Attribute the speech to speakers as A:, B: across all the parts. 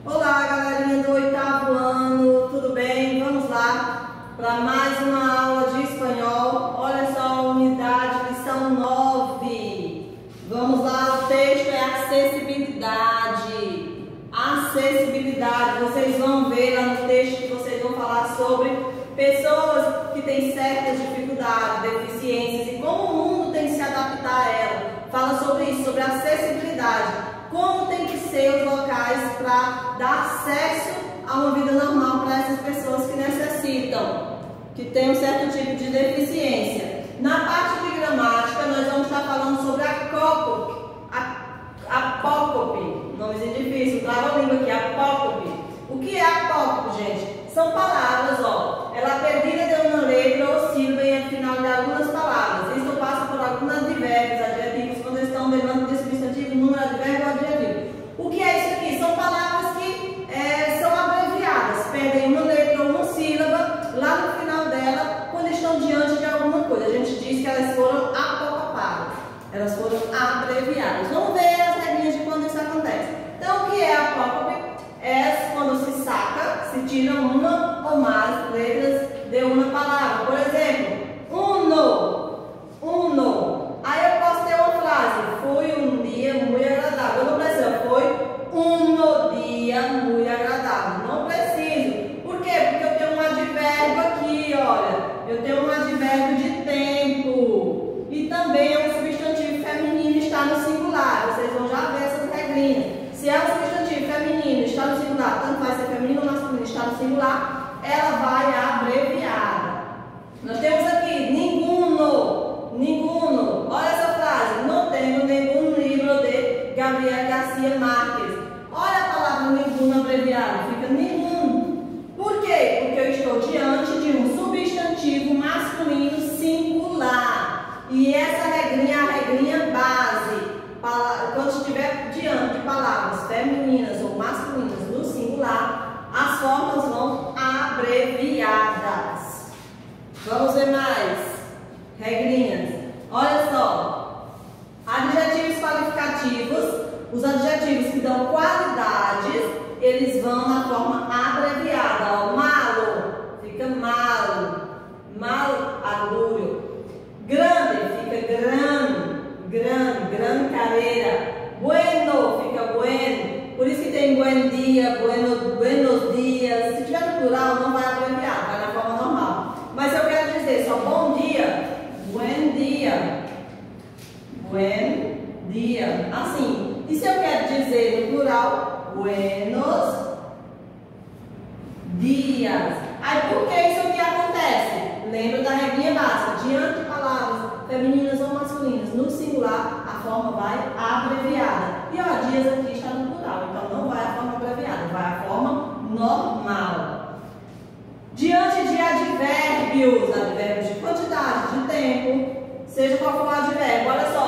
A: Olá, galerinha do 8º ano, tudo bem? Vamos lá para mais uma aula de espanhol. Olha só, unidade, lição 9. Vamos lá, o texto é acessibilidade. Acessibilidade, vocês vão ver lá no texto que vocês vão falar sobre pessoas que têm certas dificuldades, deficiências e como o mundo tem que se adaptar a ela. Fala sobre isso, sobre acessibilidade. Como tem que ser os locais para dar acesso a uma vida normal para essas pessoas que necessitam, que têm um certo tipo de deficiência. Na parte de gramática, nós vamos estar falando sobre apócope, nomezinho difícil, trava a língua aqui, apócope. O que é apócope, gente? São palavras, ó, ela perdida de uma letra ou sílaba e afinal de algumas palavras. Isso passa por alguns advérbios, adjetivos, quando estão derivando de substantivo, número, advérbio ou adjetivo. O que é isso aqui? São palavras que são abreviadas, perdem uma letra ou uma sílaba lá no final dela, quando estão diante de alguma coisa. A gente diz que elas foram apocopadas, elas foram abreviadas. Vamos ver as regrinhas de quando isso acontece. Então, o que é apócope? É quando se saca, se tiram uma ou mais letras de uma palavra. Por exemplo, uno. Aí eu posso ter uma frase, foi um dia muito agradável. Eu não preciso, foi um dia muito agradável. Não preciso. Por quê? Porque eu tenho um advérbio aqui, olha. Eu tenho um advérbio de tempo. E também é um substantivo feminino, está no singular. Vocês vão já ver essas regrinhas. Se é um substantivo feminino, está no singular, tanto vai ser feminino ou masculino, está no singular, ela vai abreviada. Nós temos aqui, ninguno. Olha essa frase, não tenho nenhum livro de Gabriel Garcia Marques. Olha a palavra ninguno abreviada, fica nenhum. Por quê? Porque eu estou diante de um substantivo masculino singular. E essa regrinha é a regrinha base. Quando estiver diante de palavras femininas ou masculinas no singular, as formas vão abreviadas. Vamos ver mais regrinhas. Olha só, adjetivos qualificativos, os adjetivos que dão qualidades, eles vão na forma abreviada. Ó, malo, fica malo, agulho. Grande, fica grande careira. Bueno, fica bueno. Por isso que tem buen dia, buenos dias. Se tiver no plural, não vai abreviar, vai na forma normal. Mas se eu quero dizer só bom dia, buen dia, assim. E se eu quero dizer no plural, buenos dias. Aí por que isso aqui acontece? Lembra da regrinha básica, diante de palavras femininas ou masculinas no singular, a forma vai abreviada. E ó, dias aqui está no plural, então não vai a forma abreviada, vai a forma normal. Diante de advérbios de quantidade, de tempo, seja qual for o advérbio. Olha só,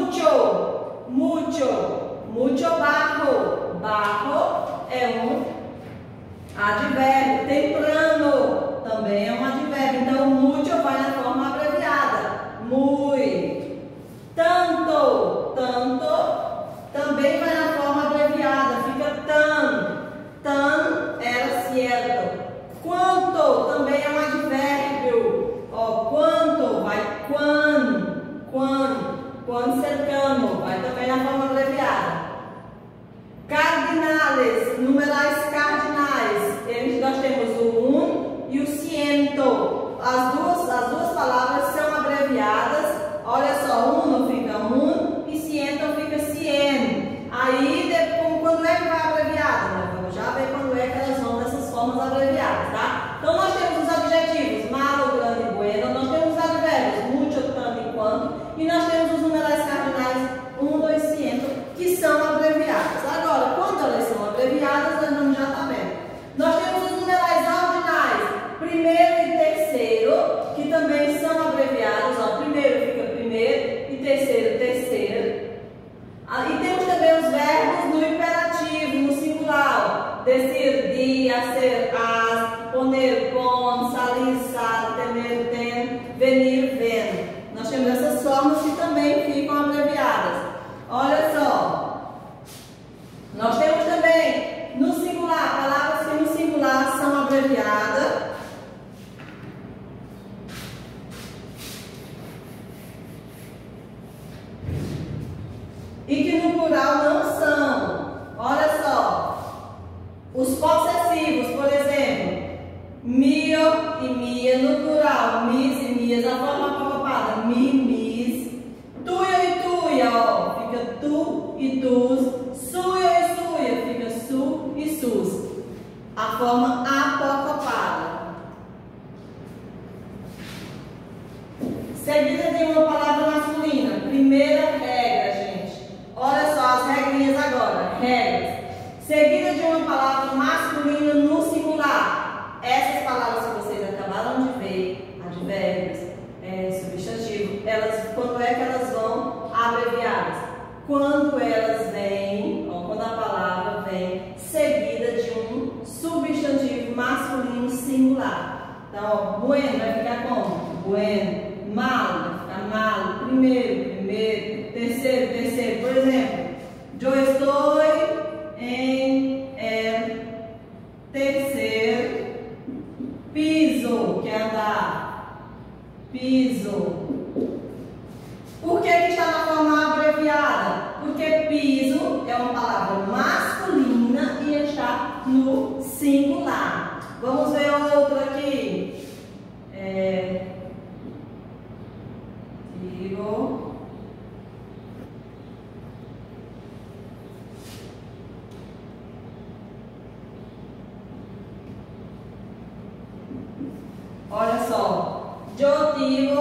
A: mucho barro é um advérbio. Temprano também é um advérbio. Então, mucho vai na forma abreviada. Muy. Tanto também vai na forma abreviada. Fica tan era cierto. Quanto também é um advérbio. Ó, quanto vai quando cercano, vai também na forma abreviada. Cardinales, numerais cardinais, nós temos o e o ciento. As duas palavras são abreviadas. Olha só, uno fica e ciento fica cien. Aí, quando é que vai abreviada? Vamos já ver quando é que elas vão nessas formas abreviadas, tá? Então, nós temos os adjetivos malo, grande, bueno. Nós temos os advérbios mucho, tanto e quanto. E nós temos os numerais cardinais 1, 2, ciento, que são abreviados. Agora, quando elas são abreviadas, nós vamos já estar vendo. Nós temos os numerais ordinais, primeiro e terceiro, que também são abreviados. Ó, primeiro fica primeiro e terceiro. E temos também os verbos no imperativo, no singular. Decir, dia, ser, as, poner, pon, salir, sal, temer, tem, venir, ven. Nós temos essas formas que também ficam abreviadas. Olha só. Nós temos também no singular forma apocopada. Seguida de uma palavra masculina. Primeira regra, gente. Olha só as regrinhas agora. Regras. Seguida de uma palavra masculina no singular. Essas palavras que vocês acabaram de ver, advérbios, substantivo, quando é que elas vão abreviadas? Quando elas vêm, quando a palavra vem seguida de um substantivo masculino singular. Então, ó, bueno vai ficar como? Bueno. Malo vai ficar malo. Primeiro, terceiro. Por exemplo, eu estou em terceiro piso, que é andar. Piso. Por que está na forma abreviada? Porque piso é uma palavra masculina e está no singular. Vamos ver outro aqui. Tiro. Olha só. Eu tive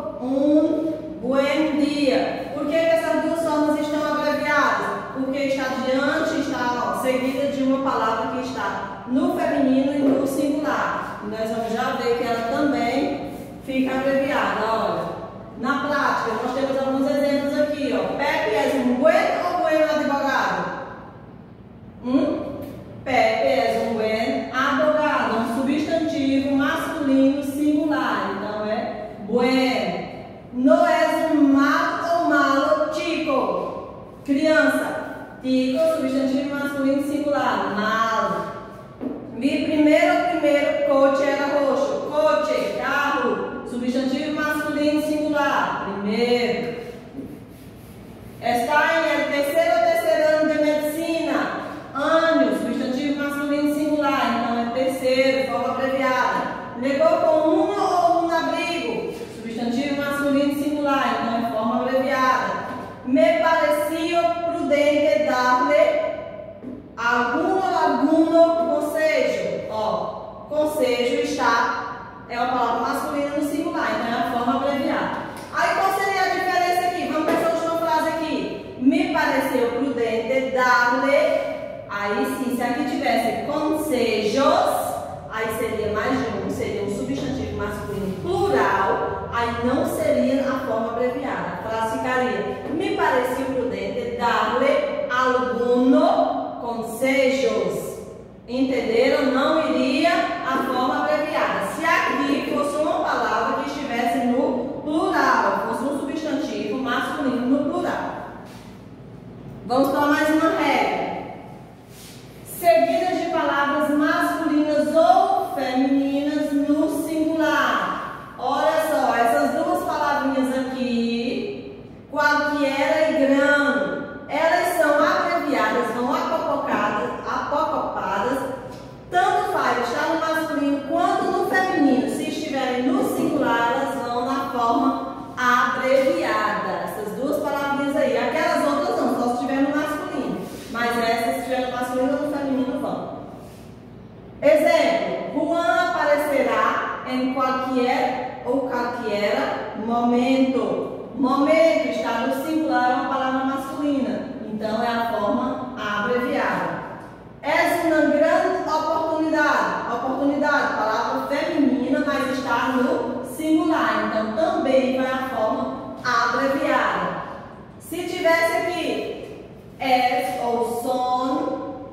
A: buen dia. Por que essas duas formas estão abreviadas? Porque está seguida de uma palavra que está no feminino e no singular. E nós vamos já ver que ela também fica abreviada. Olha, na prática, nós temos alguns exemplos aqui. Ó. Pepe é um buen ou buen advogado? Pepe é um buen advogado. Um substantivo masculino singular. Então é buen. No es un malo ou malo chico. Criança. Chico, substantivo masculino singular. Malo. Mi primeiro coche era roxo. Coche, carro. Substantivo masculino singular. Primeiro. Está em el terceiro ano de medicina. Anos, substantivo masculino singular. Então é terceiro, forma abreviada. Levou com ou um abrigo. Substantivo masculino singular. Então é forma abreviada. Me parecia prudente dar-lhe alguno conselho. Ó, conselho é uma palavra masculina no singular, então é a forma abreviada. Aí qual seria a diferença aqui? Vamos para essa última frase aqui. Me pareceu prudente dar-lhe. Aí sim, se aqui tivesse conselhos, aí seria mais de um, seria um substantivo masculino plural, aí não seria a forma abreviada. A frase ficaria: me pareceu prudente dar-lhe alguno conselhos. Entenderam? Não iria a forma abreviada. Se aqui fosse uma palavra que estivesse no plural, fosse um substantivo masculino no plural. Vamos para mais uma regra. Seguidas de palavras masculinas ou femininas no singular. Olha só, essas duas palavrinhas aqui, qualquer e grano, elas são abreviadas, vão apocopadas, tanto faz estar no masculino quanto no feminino. Se estiverem no singular, elas vão na forma abreviada. Essas duas palavrinhas aí, aquelas outras não, só se estiver no masculino, mas essas se estiver no masculino ou no feminino vão. Exemplo: Juan aparecerá em qualquer ou qualquer momento. Momento está no singular, é uma palavra masculina, então é a forma abreviada. És uma grande oportunidade. Oportunidade, palavra feminina, mas está no singular, então também vai a forma abreviada. Se tivesse aqui es ou son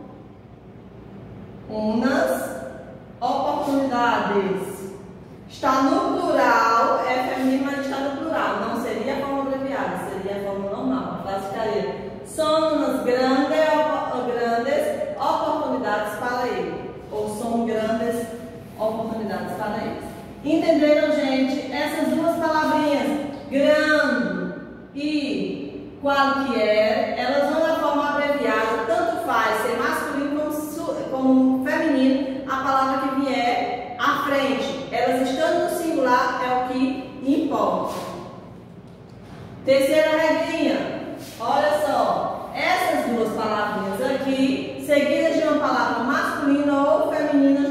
A: unas oportunidades, está no plural, é feminino, mas está no plural, não seria a forma abreviada, seria a forma normal. A frase ficaria: son unas grandes oportunidades para ele, ou são grandes oportunidades para eles. Entenderam, gente? Essas duas palavrinhas, grande e qualquer, elas vão na forma abreviada, tanto faz ser masculino como feminino, a palavra que vier à frente. Elas estando no singular é o que importa. Terceira regrinha, olha só, essas duas palavrinhas aqui, seguidas de uma palavra masculina ou feminina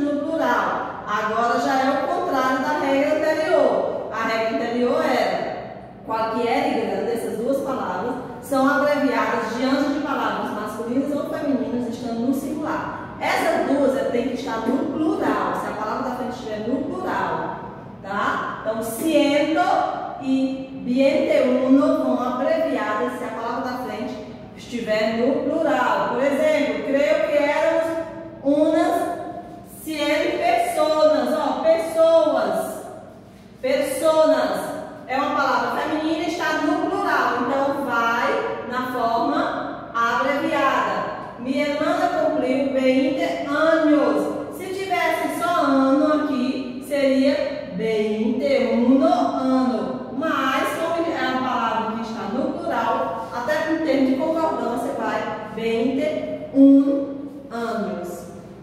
A: singular. Essas duas tem que estar no plural, se a palavra da frente estiver no plural, tá? Então, siento e bien uno vão abreviadas se a palavra da frente estiver no plural. Por exemplo, creio que éramos unas 100 personas, ó, pessoas. Personas é uma palavra feminina e está no plural, então vai na forma abreviada. Minha irmã cumpriu 20 anos. Se tivesse só ano aqui, seria 21 ano. Mas, como é uma palavra que está no plural, até com termo de concordância, vai 21 anos.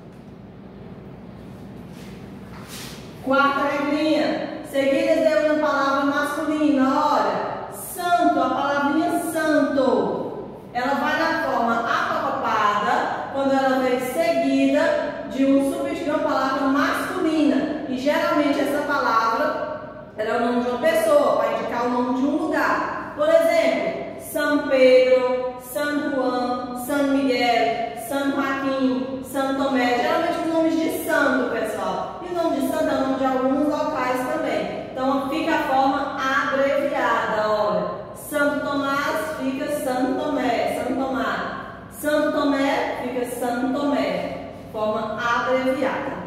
A: Quarta regrinha. Seguidas de uma palavra masculina. Olha, santo, a palavrinha santo, ela vai na forma acoplada quando ela vem seguida de um substantivo de uma palavra masculina. E geralmente essa palavra ela é o nome de uma pessoa, vai indicar o nome de um lugar. Por exemplo, São Pedro, San Juan, San Miguel, San Joaquim, São Tomé. Geralmente os nomes de santo, pessoal. E o nome de santo é o nome de alguns locais também. Então fica a forma abreviada, olha. Santo Tomás fica Santo Tomé, Santo Tomás. Santo Tomé fica Santo Tomé. Forma abreviada.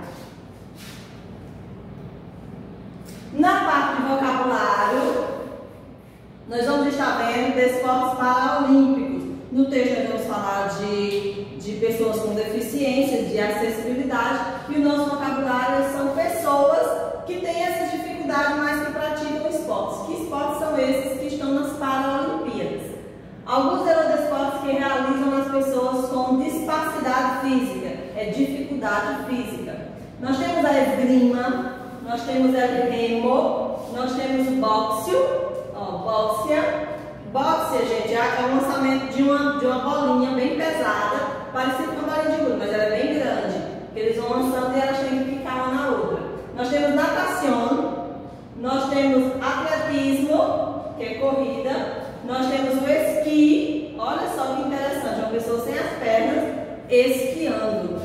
A: Na parte de vocabulário, nós vamos estar vendo de esportes paralímpicos. No texto nós vamos falar de pessoas com deficiência, de acessibilidade, e o nosso vocabulário são pessoas que têm essas dificuldades, mas que praticam esportes. Que esportes são esses que estão nas Paralimpíadas? Alguns esportes que realizam as pessoas com discapacidade física, é dificuldade física. Nós temos a esgrima, nós temos o remo, nós temos o bóxio, bóxia. Bóxia, gente, é um lançamento de uma bolinha bem pesada, parecida com uma bolinha de gude, mas ela é bem grande. Eles vão lançando e elas têm que ficar uma na outra. Nós temos natação, nós temos atletismo, que é corrida, nós temos o esqui, olha só que interessante, uma pessoa sem as pernas esquiando.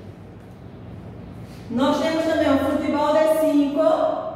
A: Nós temos também o futebol de 5.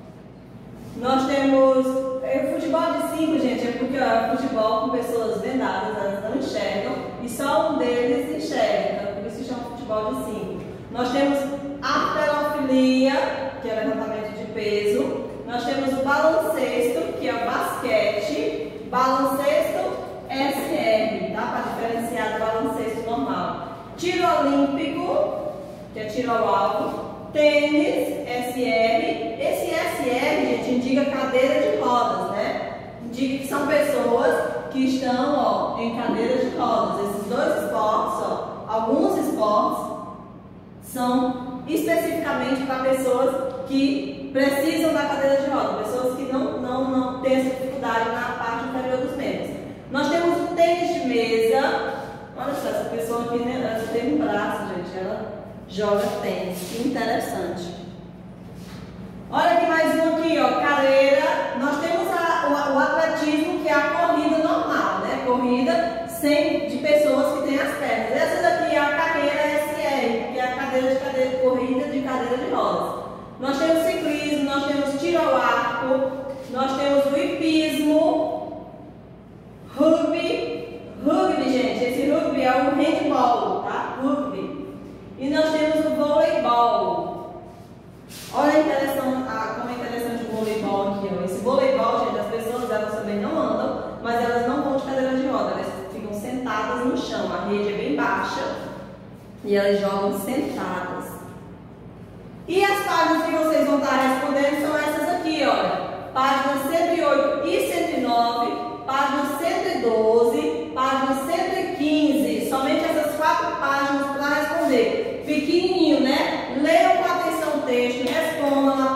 A: Nós temos futebol de 5, gente, é porque é futebol com pessoas vendadas, elas não enxergam e só um deles enxerga, então por isso se chama futebol de 5. Nós temos halterofilia, que é levantamento de peso. Nós temos o baloncesto, que é o basquete, baloncesto SR, tá? Para diferenciar do baloncesto normal. Tiro olímpico, que é tiro ao alvo. Tênis, SR. Esse SR, gente, indica cadeira de rodas, né? Indica que são pessoas que estão, em cadeira de rodas. Esses dois esportes, alguns esportes são especificamente para pessoas que precisam da cadeira de rodas, pessoas que não têm essa dificuldade na parte inferior dos membros. Nós temos o tênis de mesa. Olha só, essa pessoa aqui, né, ela tem um braço, gente, ela joga tênis, que interessante. Olha aqui mais um aqui, carreira. Nós temos o atletismo, que é a corrida normal, né? Corrida de pessoas que têm as pernas. Essa daqui é a carreira SR, que é a corrida de cadeira de rodas. Nós temos ciclismo, nós temos tiro ao arco, nós temos o hipismo, rugby, gente, esse rugby é o handball, tá? Rugby. E nós temos o voleibol. Olha como é interessante o voleibol aqui, ó. Esse voleibol, gente, as pessoas elas também não andam, mas elas não vão de cadeira de roda, elas ficam sentadas no chão. A rede é bem baixa e elas jogam sentadas. E as páginas que vocês vão estar respondendo são essas aqui, olha. Páginas 108 e 109, páginas 112, páginas 115. Somente essas 4 páginas para responder. Pequenininho, né? Leiam com atenção o texto, respondam